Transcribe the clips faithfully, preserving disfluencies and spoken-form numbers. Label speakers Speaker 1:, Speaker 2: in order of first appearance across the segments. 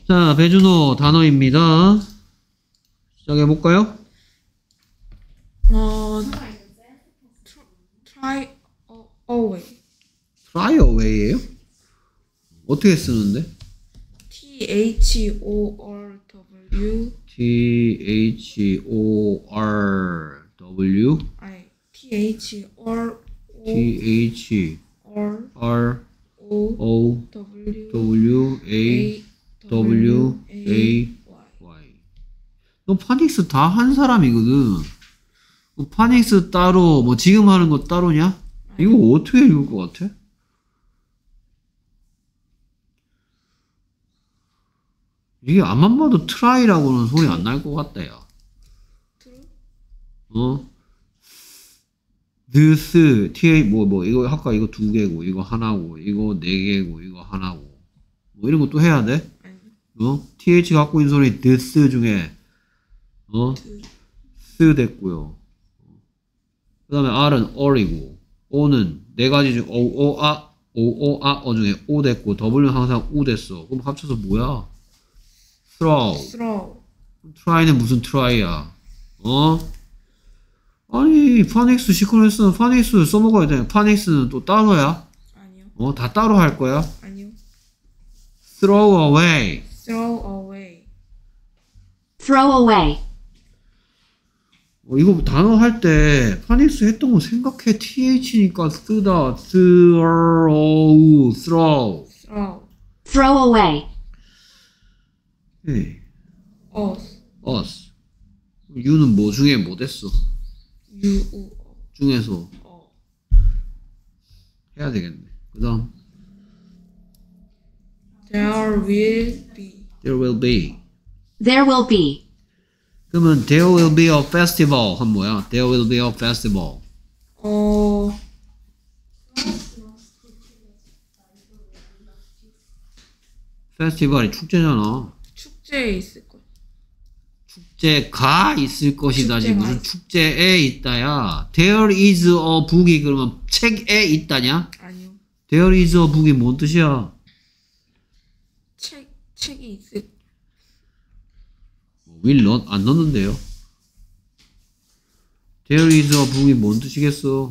Speaker 1: 자, 배준호 단어입니다. 시작해볼까요?
Speaker 2: 어, try away.
Speaker 1: try away예요? 어떻게 쓰는데?
Speaker 2: T H O R W.
Speaker 1: T H O R W
Speaker 2: 아니, T H R O
Speaker 1: T H
Speaker 2: R
Speaker 1: R
Speaker 2: O
Speaker 1: O
Speaker 2: W
Speaker 1: W A W A Y. 너 파닉스 다 한 사람이거든. 파닉스 따로 뭐 지금 하는 거 따로냐? 이거 어떻게 읽을 것 같아? 이게 암만 봐도 트라이라고는 소리 안 날 것 같다, 야. 어? this, th, 뭐, 뭐, 이거, 아까 이거 두 개고, 이거 하나고, 이거 네 개고, 이거 하나고. 뭐, 이런 것도 해야 돼? 어? th 갖고 있는 소리, this 중에, 어? s 됐고요. 그 다음에 r은 or이고, o는 네 가지 중, o, o, 아, o, o, 아, 어 중에 o 됐고, w는 항상 u 됐어. 그럼 합쳐서 뭐야? throw.
Speaker 2: throw.
Speaker 1: try는 무슨 try야? 어? 아니, 파닉스 시퀀스는 파닉스 써먹어야 돼. 파닉스는 또 따로야?
Speaker 2: 아니요.
Speaker 1: 어, 다 따로 할 거야?
Speaker 2: 아니요.
Speaker 1: throw away.
Speaker 2: throw away.
Speaker 3: throw away,
Speaker 1: 어, 이거 단어 할 때 파닉스 했던 거 생각해. th니까 쓰다. throw, throw.
Speaker 2: throw.
Speaker 3: throw away,
Speaker 1: Hey,
Speaker 2: us.
Speaker 1: us. you는 뭐 중에 뭐 됐어?
Speaker 2: U U
Speaker 1: 중에서
Speaker 2: 어.
Speaker 1: 해야 되겠네. 그 다음
Speaker 2: There will be.
Speaker 1: there will be.
Speaker 3: there will be,
Speaker 1: 그러면 there will be a festival 한 뭐야? there will be a festival.
Speaker 2: 어.
Speaker 1: 페스티벌이 축제잖아.
Speaker 2: 축제에 있을 거.
Speaker 1: 축제가 있을 것이다지
Speaker 2: 축제가
Speaker 1: 무슨
Speaker 2: 있-
Speaker 1: 축제에 있다야. There is a book이 그러면 책에 있다냐?
Speaker 2: 아니요.
Speaker 1: There is a book이 뭔 뜻이야?
Speaker 2: 책 책이 있을.
Speaker 1: will 넣, 안 넣는데요. There is a book이 뭔 뜻이겠어?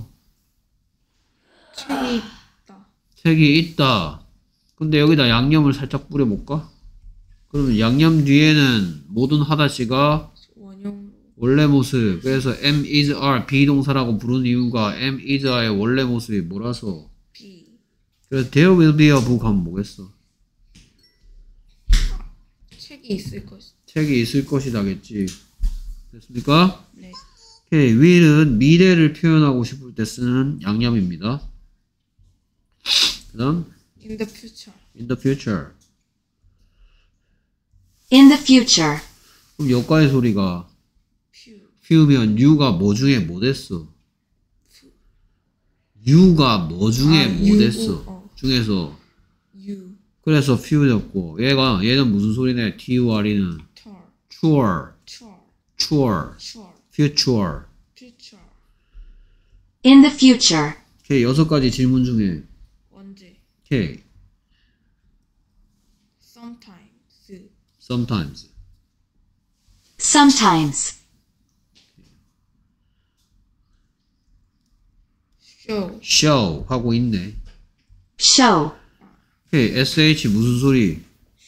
Speaker 2: 책이 있다.
Speaker 1: 책이 있다. 근데 여기다 양념을 살짝 뿌려볼까? 그러면 양념 뒤에는 모든 하다시가
Speaker 2: 원형.
Speaker 1: 원래 모습. 그래서 am, is, are 비동사라고 부르는 이유가 am, is, are의 원래 모습이 뭐라서.
Speaker 2: B.
Speaker 1: 그래서 there will be a book 하면 뭐겠어?
Speaker 2: 책이 있을 것이.
Speaker 1: 책이 있을 것이다겠지. 됐습니까?
Speaker 2: 네.
Speaker 1: 오케이. will은 미래를 표현하고 싶을 때 쓰는 양념입니다. 그 다음
Speaker 2: In the future.
Speaker 1: in the future.
Speaker 3: in the future,
Speaker 1: 그럼 여기까지 소리가
Speaker 2: Few.
Speaker 1: few면 you가 뭐 중에 뭐 됐어? you가 뭐 중에
Speaker 2: 아,
Speaker 1: 뭐
Speaker 2: you,
Speaker 1: 됐어?
Speaker 2: 어.
Speaker 1: 중에서
Speaker 2: You.
Speaker 1: 그래서 few였고 얘가 얘는 무슨 소리네? tur이는
Speaker 2: Tar.
Speaker 1: sure,
Speaker 2: Sure.
Speaker 1: sure,
Speaker 2: Sure.
Speaker 1: future.
Speaker 2: Future.
Speaker 3: in the future,
Speaker 1: 오케이. 여섯 가지 질문 중에
Speaker 2: 언제.
Speaker 1: 오케이.
Speaker 2: Sometimes.
Speaker 1: sometimes.
Speaker 3: sometimes,
Speaker 2: Show.
Speaker 1: show 하고 있네.
Speaker 3: show,
Speaker 1: 오케이. sh 무슨 소리?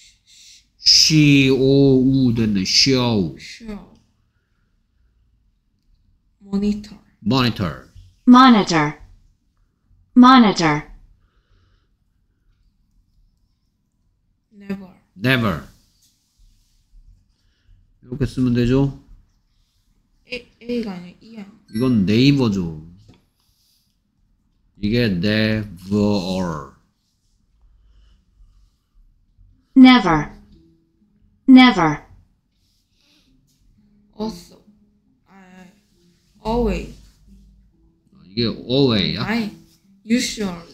Speaker 1: show 됐네. show.
Speaker 2: Show. Monitor.
Speaker 1: monitor.
Speaker 3: monitor, monitor,
Speaker 2: Never.
Speaker 1: never. 이렇게 쓰면 되죠?
Speaker 2: A, A가 아니라 E 아니야.
Speaker 1: 이건 네이버죠. 이게 never.
Speaker 3: never, never,
Speaker 2: Also. 아, always.
Speaker 1: 이게 alway야?
Speaker 2: 아니. Usually.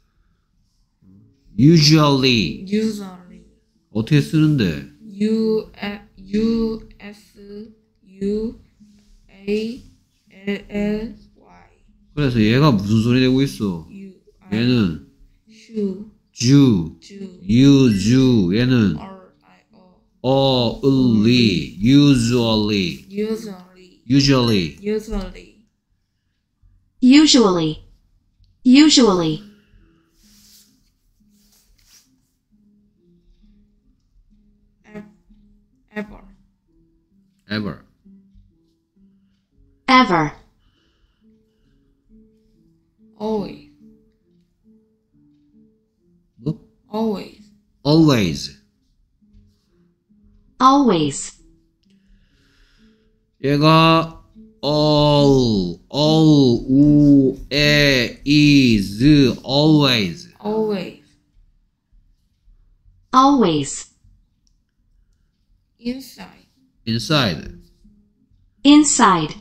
Speaker 1: usually.
Speaker 2: Usually.
Speaker 1: 어떻게 쓰는데?
Speaker 2: U U S U A L L Y.
Speaker 1: 그래서 얘가 무슨 소리 내고 있어?
Speaker 2: U I
Speaker 1: 얘는
Speaker 2: Shoe.
Speaker 1: Jew,
Speaker 2: Jew.
Speaker 1: you, Jew. 얘는
Speaker 2: R I O.
Speaker 1: only, usually,
Speaker 2: usually,
Speaker 1: usually,
Speaker 2: usually,
Speaker 3: usually, usually,
Speaker 2: ev- ever,
Speaker 1: ever,
Speaker 3: ever,
Speaker 2: always,
Speaker 1: 뭐?
Speaker 2: always,
Speaker 1: always.
Speaker 3: always,
Speaker 1: 얘가 all, all, 우, 에, is, always.
Speaker 2: always,
Speaker 3: always,
Speaker 2: inside,
Speaker 1: inside.
Speaker 3: inside,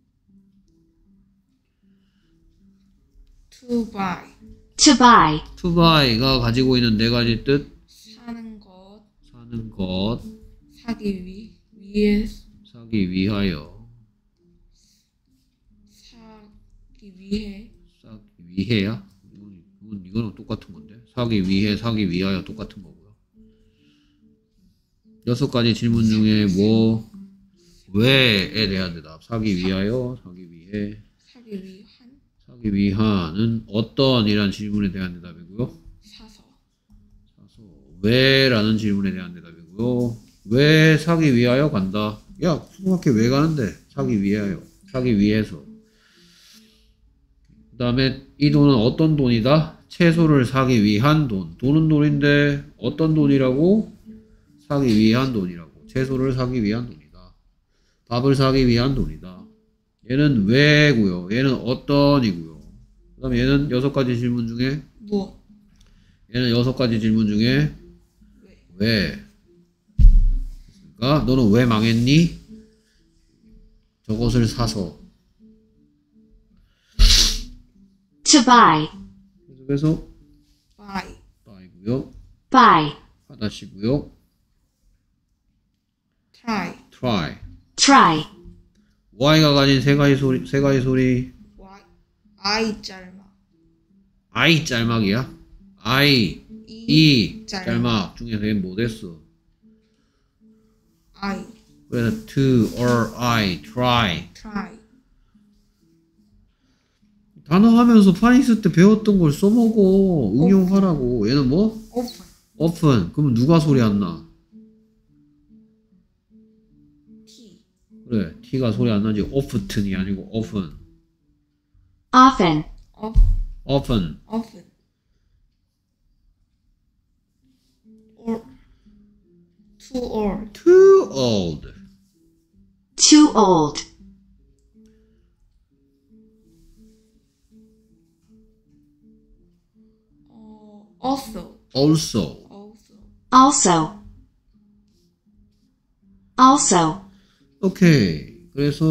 Speaker 2: to buy,
Speaker 3: to buy,
Speaker 1: to buy가 가지고 있는 네 가지 뜻.
Speaker 2: 사는 것,
Speaker 1: 사는 것,
Speaker 2: 사기 위, 위해,
Speaker 1: 사기 위하여,
Speaker 2: 사기 위해,
Speaker 1: 사기 위해야? 이건, 이건, 이거는 똑같은 건데. 사기 위해, 사기 위하여 똑같은 거고요. 여섯 가지 질문 중에 뭐, 왜에 대한 대답. 사기 위하여, 사기 위해,
Speaker 2: 사기 위한,
Speaker 1: 사기 위한은 어떤 이란 질문에 대한 대답이고요.
Speaker 2: 사서,
Speaker 1: 사서 왜라는 질문에 대한 대답이고요. 왜 사기 위하여 간다? 야, 수학회 왜 가는데? 사기 위하여, 사기 위해서. 그 다음에 이 돈은 어떤 돈이다? 채소를 사기 위한 돈. 돈은 돈인데 어떤 돈이라고? 사기 위한 돈이라고. 채소를 사기 위한 돈이다. 밥을 사기 위한 돈이다. 얘는 왜고요. 얘는 어떤이고요. 그 다음에 얘는 여섯 가지 질문 중에
Speaker 2: 무엇,
Speaker 1: 얘는 여섯 가지 질문 중에 왜? 그러니까 너는 왜 망했니? 저것을 사서.
Speaker 3: to buy,
Speaker 1: 그래서
Speaker 2: buy,
Speaker 1: buy고요.
Speaker 3: buy,
Speaker 1: 하나씩고요.
Speaker 2: try,
Speaker 1: try.
Speaker 3: try,
Speaker 1: y가 가진 세 가지 소리, 세 가지 소리.
Speaker 2: y, I 짤막,
Speaker 1: I 짤막이야. I,
Speaker 2: E,
Speaker 1: E
Speaker 2: 짤막.
Speaker 1: 짤막 중에서 얘는 뭐 됐어?
Speaker 2: I,
Speaker 1: 그래서 to or I, try.
Speaker 2: try,
Speaker 1: 단어 하면서 파닉스 때 배웠던 걸 써먹어. 응용하라고. 얘는 뭐?
Speaker 2: open,
Speaker 1: often. 그럼 누가 소리 안 나?
Speaker 2: T,
Speaker 1: 그래. T가 소리 안 나지. often이 아니고 often.
Speaker 3: often,
Speaker 2: of,
Speaker 1: often.
Speaker 2: often, or, too old,
Speaker 1: too old.
Speaker 3: too old,
Speaker 2: 어, also,
Speaker 1: also.
Speaker 2: also,
Speaker 3: also, also,
Speaker 1: 오케이. 그래서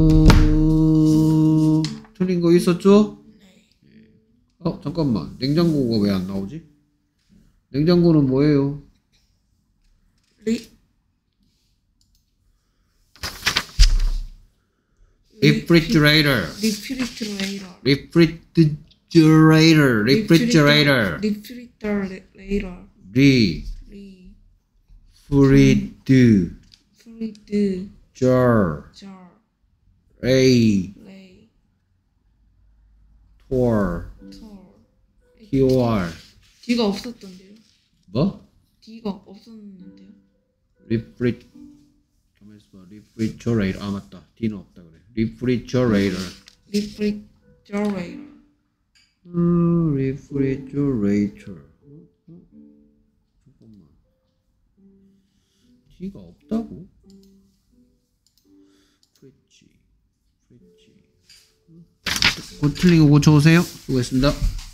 Speaker 1: 틀린 거 있었죠?
Speaker 2: 네,
Speaker 1: 어, 잠깐만. 냉장고가 왜 안 나오지? 냉장고는 뭐예요?
Speaker 2: 리,
Speaker 1: refrigerator.
Speaker 2: refrigerator,
Speaker 1: refrigerator. refrigerator.
Speaker 2: refrigerator,
Speaker 1: re
Speaker 2: 리,
Speaker 1: frid
Speaker 2: 프리드,
Speaker 1: jar
Speaker 2: jar,
Speaker 1: a
Speaker 2: 레이,
Speaker 1: tor
Speaker 2: tor,
Speaker 1: tor
Speaker 2: D가 없었던데요?
Speaker 1: 뭐?
Speaker 2: D가 없었는데요?
Speaker 1: refrig 가만 있어봐. refrigerator. 아 맞다. D는 없다 그래. refrigerator.
Speaker 2: refrigerator,
Speaker 1: 음, refrigerator. 어? 어? 잠깐만. D가 없다고? fridge, fridge. 곧 틀린 거 고쳐오세요. 수고했습니다.